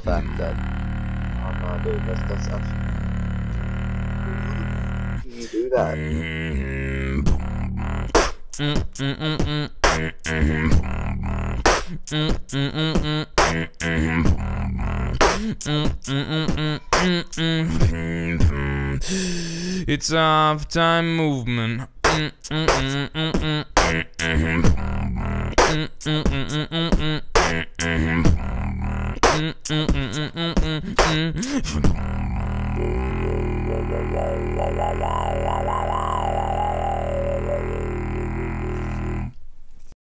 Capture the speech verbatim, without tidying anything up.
fact that, oh no, dude, that's, that's actually, you do that. It's a half-time movement.